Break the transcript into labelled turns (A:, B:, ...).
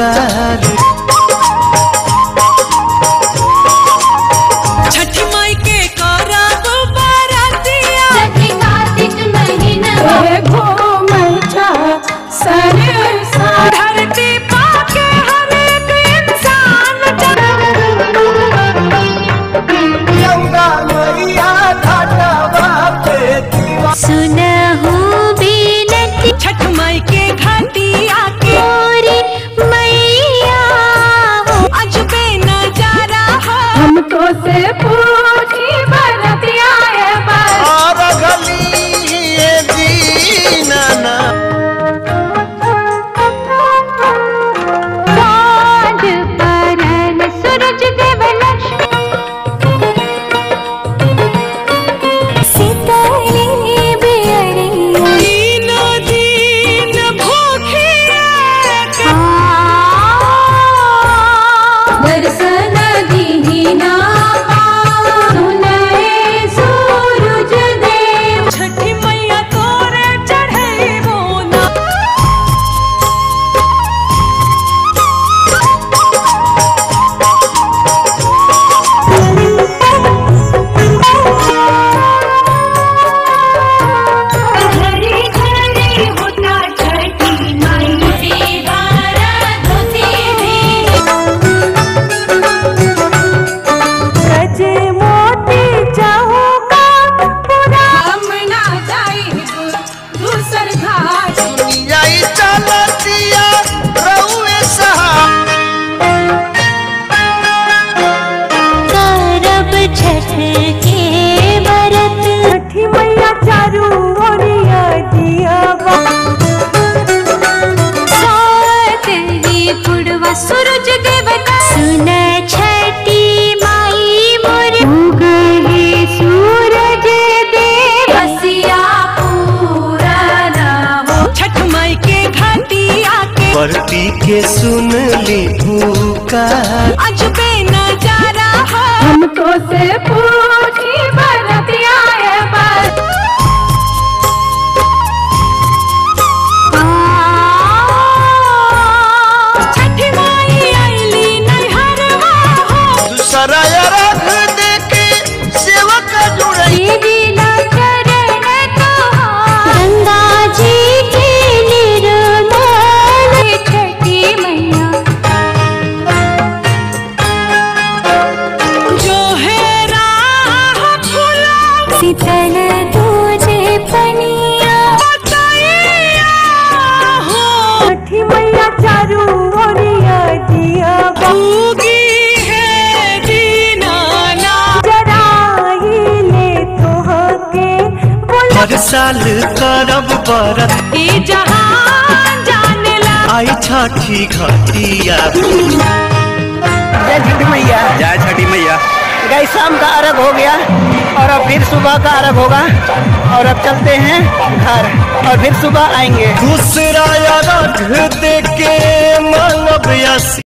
A: पुकार।
B: छठी माई के करब बरतिया,
C: छठी कार्तिक महीना
B: घूमल जा सरसा धरती पाके हर एक इंसान
C: सुनहु बिनती
B: छठ माई के घाटिया के
C: मोरी मैया हो
B: अजबे नजारा हो।
D: हमको से पूछी बरतिया
A: और गली दीना ना
C: चाँद परन सूरज देव सीताली बेअरिया
B: तीनों दिन भूखिया
C: दर्शन दीना सुनए सूरज देव
B: छठी मैया तोरे चढ़ैबो ना।
C: घरे घरे होता छठी माई देवारा धोती
B: गजे मोती चाहूका पूरा
D: हम ना जाई दूसर घाट।
A: दुनियाई चलतिया रउए सहा
C: करब छठ के व्रत
B: छठी मैया चारू ओरिया दियावा
C: सातरी पुड़वा सूरज देवता सुन छठी माई मोर उगहे सूरज देव बसिया पूरा ना हो
B: छठ माई के घाटिया के
A: परती के सुन ली पुकार।
B: अजबे नजारा हो।
D: हमको से पूछी बरतिया
B: छठी माई आईली नैहरवा हो।
A: दूसरा रख दे के सेवक जुड़ई
C: दीना चरण तुहार गंगा जी के निर्मल छठी मैया
B: जो है राह फुलावा
C: शीतल तुझे पनिया
B: बताइया हो। छठी मैया चारू ओरिया दियावा उगी है दीनाना जराइले तोहके बोला
A: हर साल करब बरत
B: ई जहान जानेला।
A: आई छठी घाटिया।
E: जय छठी मैया।
F: जय छठी मैया।
E: गाइस शाम का अर्घ हो गया और अब फिर सुबह का अर्घ होगा और अब चलते हैं घर और फिर सुबह आएंगे।
A: दूसरा रख दे के मानव